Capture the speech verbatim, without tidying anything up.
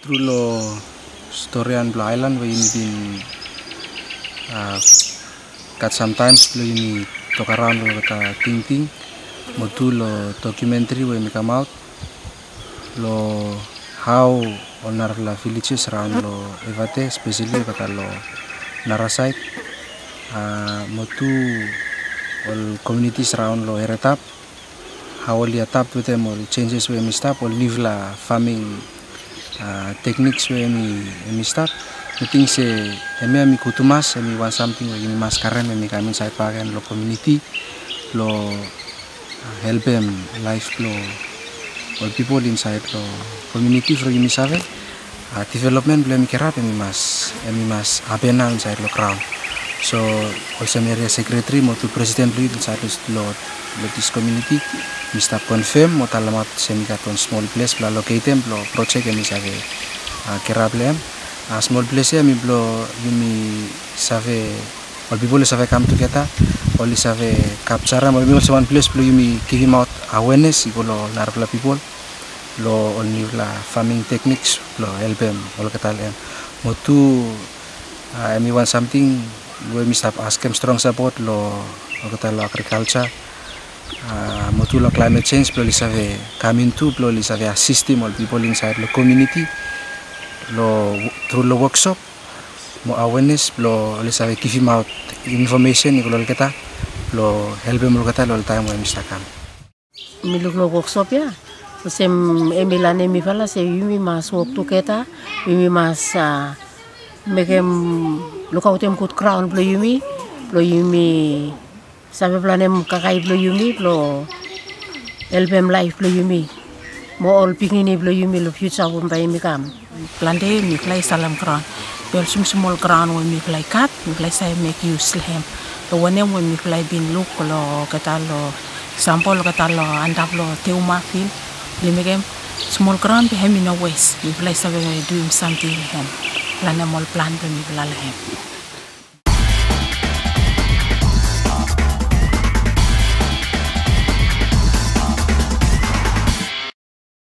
through lo storyan blo island where you been uh, got sometimes blo you talk around lo kata ting ting motu lo documentary where me come out lo how onar la villages around lo Evate especially kata lo Narasite uh, motu all communities around lo Eretap how all adapt with them all changes where me stop all live la farming uh, techniques where me me stop the things say emi ami kutumas emi want something where me mas karen me come inside park and lo community lo uh, help them life lo all people inside lo community for me save uh, development blo me kerap emi mas emi mas abena inside lo crown so also area secretary mo to president lead inside lo lo this community Mister confirm mo talamat semi katon small place bla locate blo project emi save uh, kerap lem uh, small place emi blo yumi save all people save come together all save capture mo also one place blo yumi give him out awareness igolo narla people lo all new la farming techniques lo help them all katalem mo to uh, emi want something we Mister ask him strong support lo lo katalo agriculture uh, mo to lo climate change lo lisave coming to lo lisave assist all people inside the community lo through the workshop mo awareness lo lisave give him out information igolo kata lo help him lo kata lo time we Mister kam mi lo workshop ya sem emilane mi fala se yumi mas waktu kita yumi mas uh, mekem lukautem kut crown blo yumi blo yumi sabe planem kakai blo yumi blo elbem life blo yumi mo all pingini blo yumi lo future won bay mi kam plante mi play salam crown bel sum small crown won mi play kat mi play say make use lem lo wonem won mi play bin look lo katalo sample katalo andap lo teuma fil limegem small crown be hemi no waste mi play sabe doing something hem plan a mall plan to mi plala hem